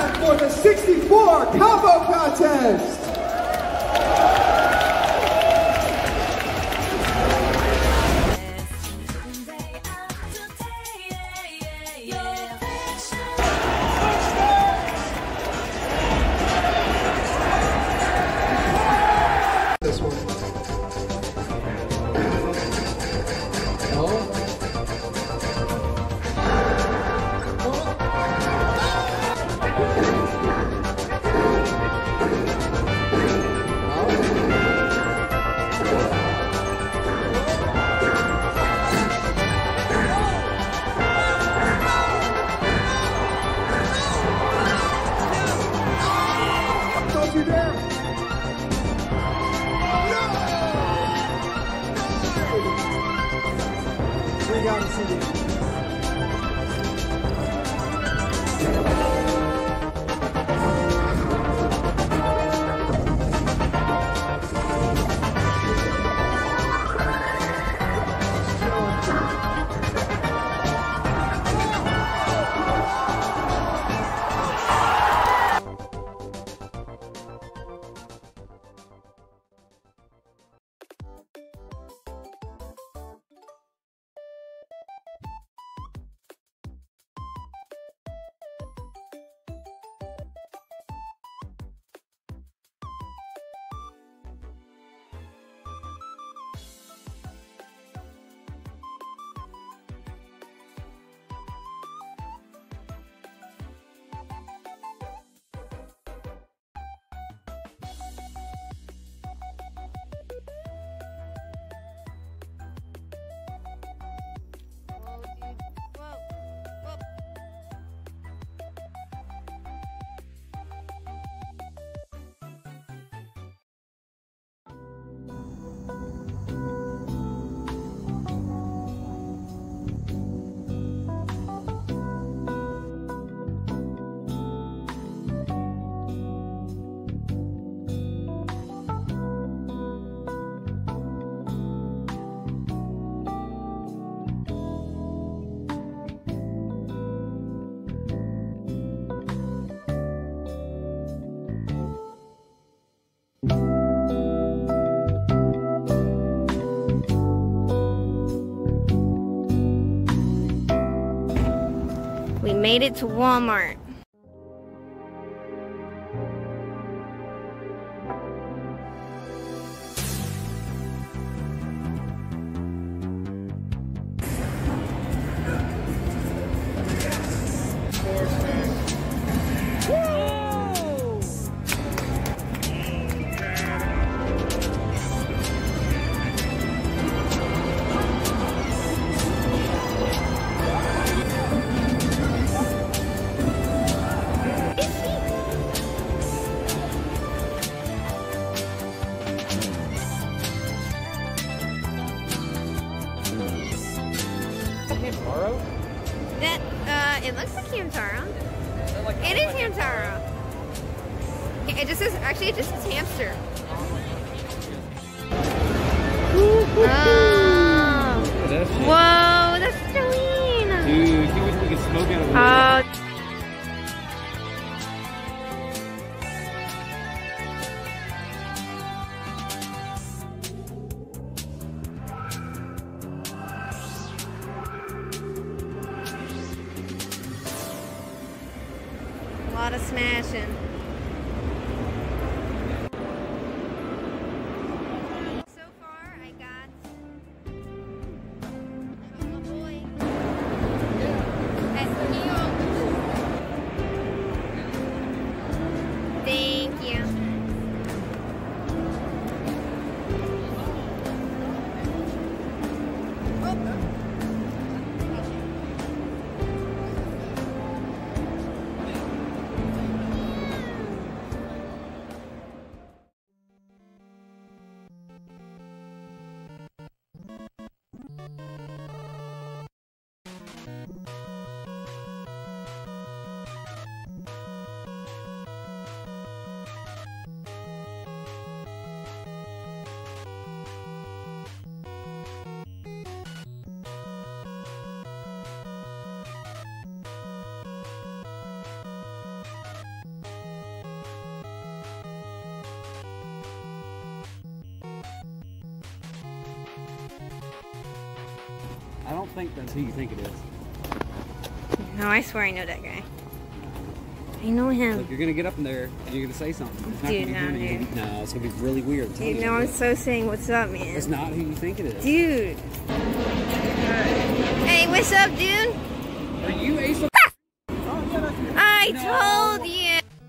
time for the 64 combo contest. This one. Don't you dare! We got to see this. We made it to Walmart. That, it looks like Hamtaro. It is Hamtaro. It just says, actually it just says hamster. Oh. Whoa, that's so mean. Dude, he was like smoking out of the A lot of smashing. So far, I got. Oh boy. Thank you. I don't think that's who you think it is. No, I swear I know that guy. I know him. Look, you're gonna get up in there and you're gonna say something. It's not Dude, gonna be dude. No, it's gonna be really weird. Dude, no, I'm so saying what's up, man. It's not who you think it is. Dude. Hey, what's up, dude? Are you ゚Super? I told you.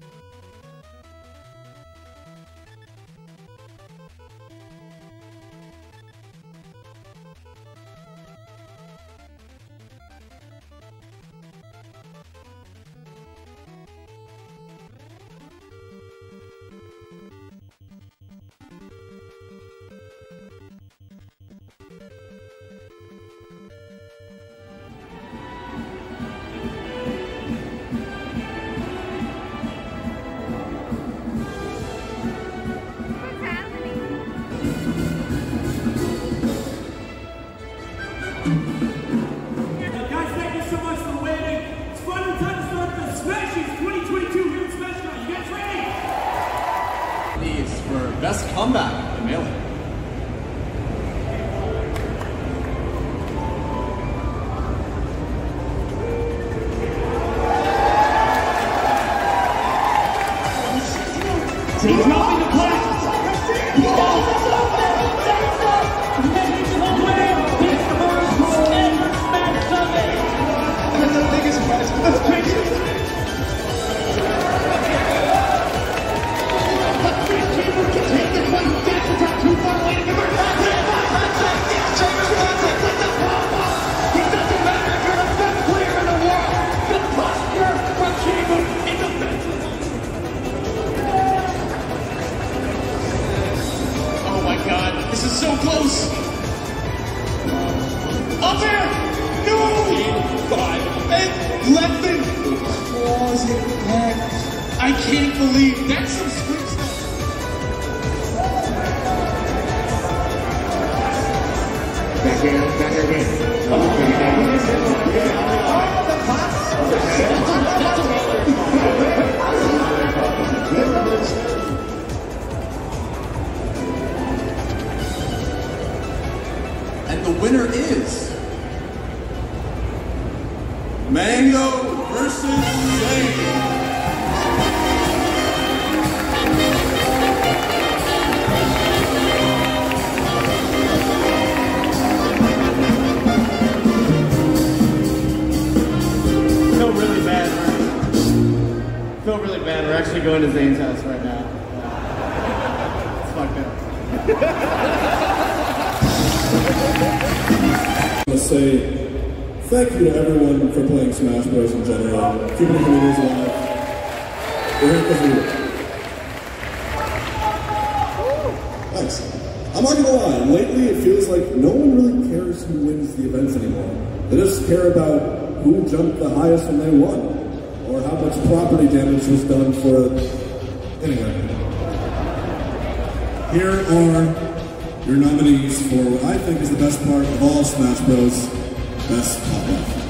Guys, thank you so much for waiting. It's finally time to start the Smashies 2022 here in Smash Mouth. You guys ready? These for best comeback in Melee. He's dropping the class. This is so close! Up there! No! 5 and 11! Claws in head. I can't believe that's some sweet stuff. Back here again. And the winner is Mango versus Zane. Feel really bad. We're actually going to Zane's house right now. It's fucked up. I want to say thank you to everyone for playing Smash Bros. In general, keeping the communities alive. We're here because we win. Thanks. I'm not gonna lie, lately it feels like no one really cares who wins the events anymore. They just care about who jumped the highest when they won, or how much property damage was done for it. Anyway, here are your nominees for what I think is the best part of all Smash Bros. Best Pop-Up.